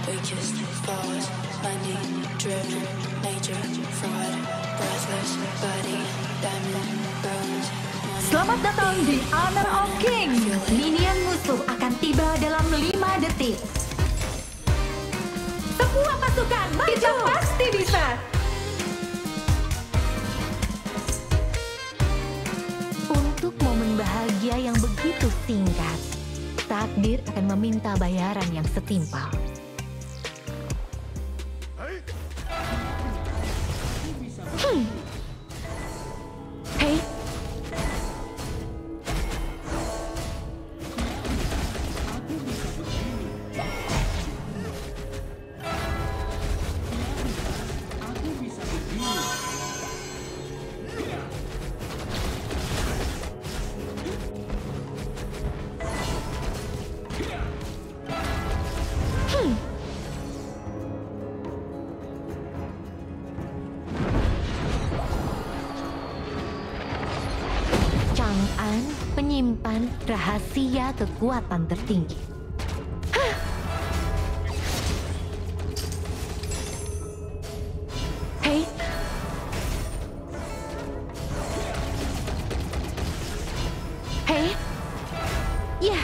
weakest thought, money driven, nature fraud, breathless body, diamond bones. Selamat datang di Honor of King. Minion musuh akan tiba dalam 5 detik. Semua pasukan maju. Kita pasti bisa. Untuk momen bahagia yang begitu singkat, takdir akan meminta bayaran yang setimpal. Hei. Chang'an penyimpan rahasia kekuatan tertinggi. Hei. Hei. Ya.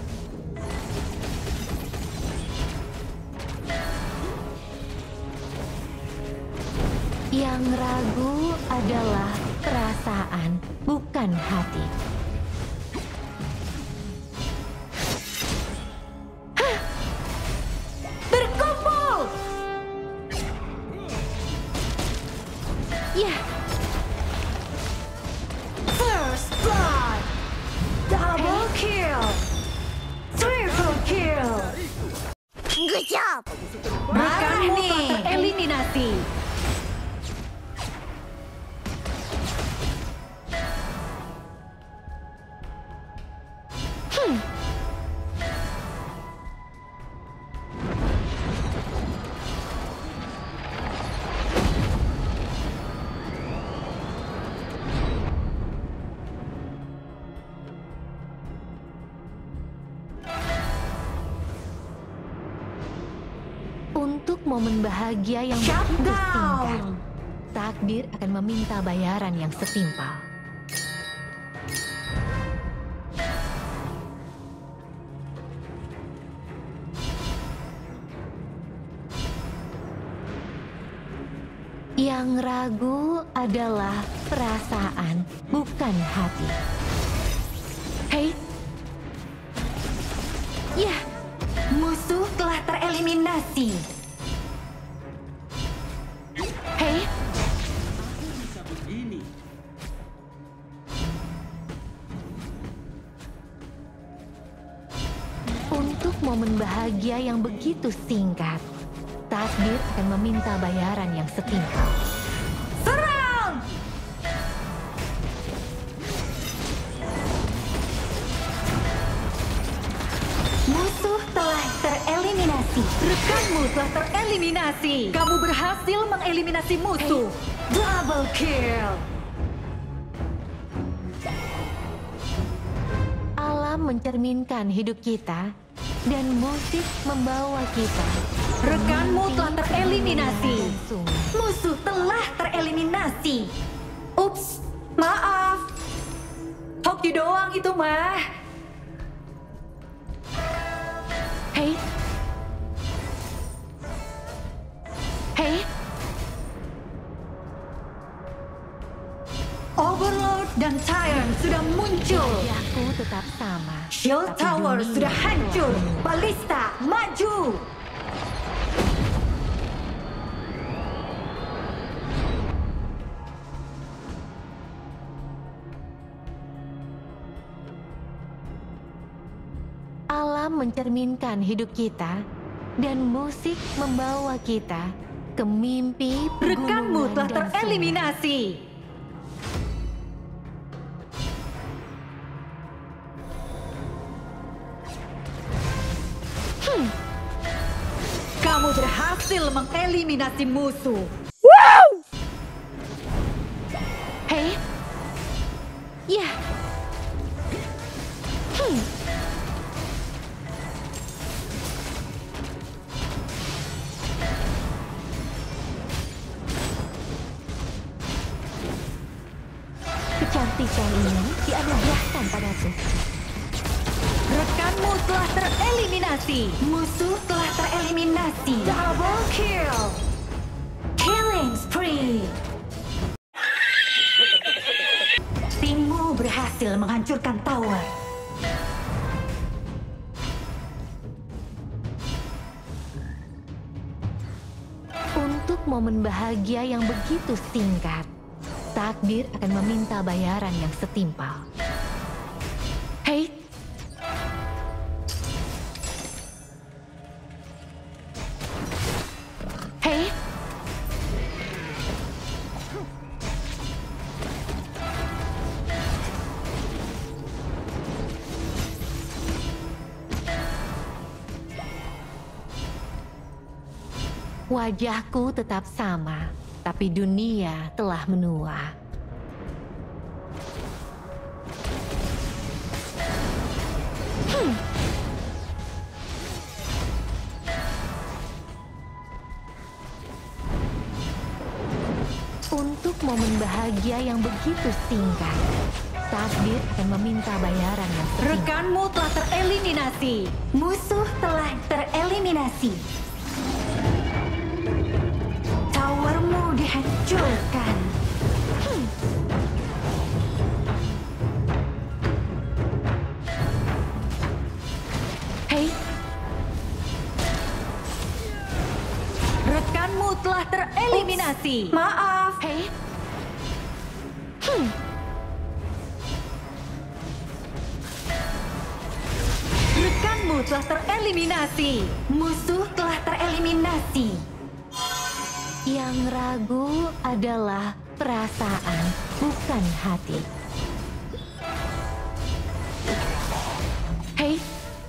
Yang ragu adalah perasaan, bukan hati. Hah! Berkumpul! Ya. First blood! Double kill! Triple kill! Good job! Rekanmu telah tereliminasi. Untuk momen bahagia yang begitu singkat, takdir akan meminta bayaran yang setimpal. Yang ragu adalah perasaan, bukan hati. Hei. Ya. Musuh telah tereliminasi. Hei. Untuk momen bahagia yang begitu singkat, takdir akan meminta bayaran yang setimpal. Serang! Musuh telah tereliminasi. Rekanmu telah tereliminasi. Kamu berhasil mengeliminasi musuh. Double kill. Alam mencerminkan hidup kita dan musik membawa kita. Rekanmu telah tereliminasi. Musuh telah tereliminasi. Ups, maaf. Hoki doang itu mah. Hei. Hei. Overlord dan Tyrant sudah muncul. Aku tetap sama. Shield Tower sudah hancur. Ballista maju. Alam mencerminkan hidup kita dan musik membawa kita ke mimpi pegunungan. Rekanmu telah tereliminasi. Kamu berhasil mengeliminasi musuh. Wow! Hei. Ya. Kecantikan ini dianugerahkan padaku. Rekanmu telah tereliminasi. Musuh telah tereliminasi. Double kill. Killing spree. Timmu berhasil menghancurkan tower. Untuk momen bahagia yang begitu singkat, takdir akan meminta bayaran yang setimpal. Hei, hei, wajahku tetap sama, tapi dunia telah menua. Untuk momen bahagia yang begitu singkat, takdir akan meminta bayaran yang setimpal. Rekanmu telah tereliminasi. Musuh telah tereliminasi. Towermu dihancurkan. Hei, Rekanmu telah tereliminasi. Maaf. hei, Rekanmu telah tereliminasi. Musuh telah tereliminasi. yang ragu adalah perasaan, bukan hati. Hei,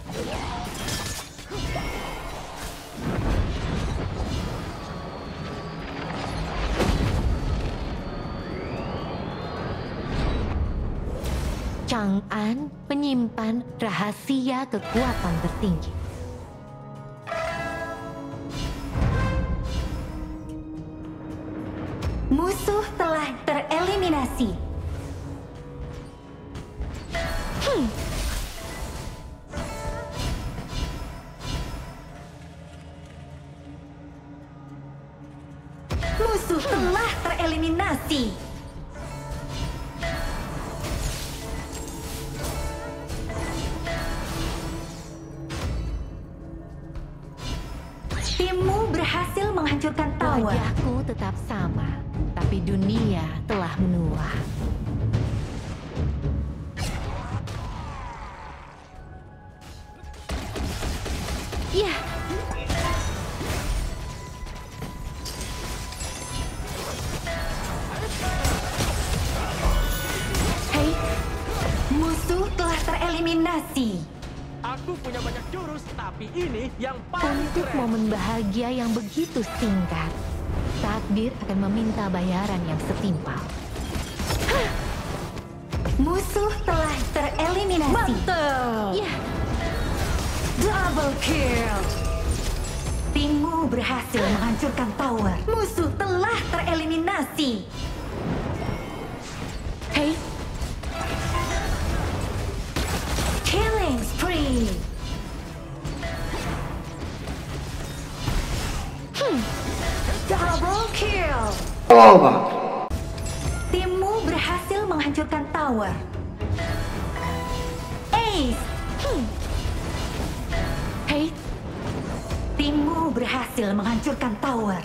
Chang'an menyimpan rahasia kekuatan tertinggi. Musuh telah tereliminasi. Musuh telah tereliminasi. Timmu berhasil menghancurkan tower. Wajahku tetap sama, tapi dunia telah menua. Ya, hei, Musuh telah tereliminasi. Aku punya banyak jurus, tapi ini yang paling untuk keren. momen bahagia yang begitu singkat, takdir akan meminta bayaran yang setimpal. Musuh telah tereliminasi. Mantul. Ya, Double kill. Timmu berhasil menghancurkan tower. Musuh telah tereliminasi. hei, Killing spree. Double kill. Timmu berhasil menghancurkan tower. Ace. hei, Timmu berhasil menghancurkan tower.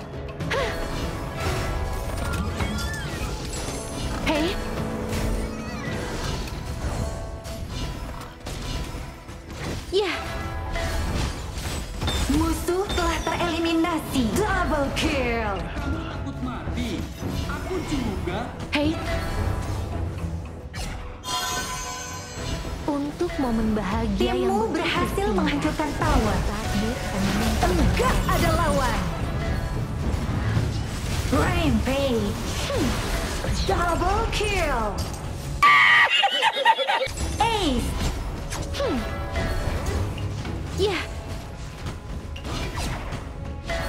hei, ya, Musuh telah tereliminasi. Double kill. Kamu takut mati? Aku juga. hei. Untuk momen bahagia yang Timmu begitu berhasil singkat, menghancurkan tower. takdir akan meminta Enggak ada lawan. Rampage. Double kill. Ace. ya,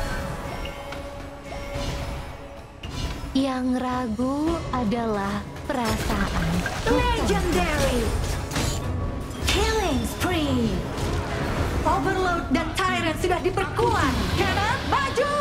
yang ragu adalah perasaan. Legendary. Killing spree. Overload dan Tyrant sudah diperkuat. Cannon maju.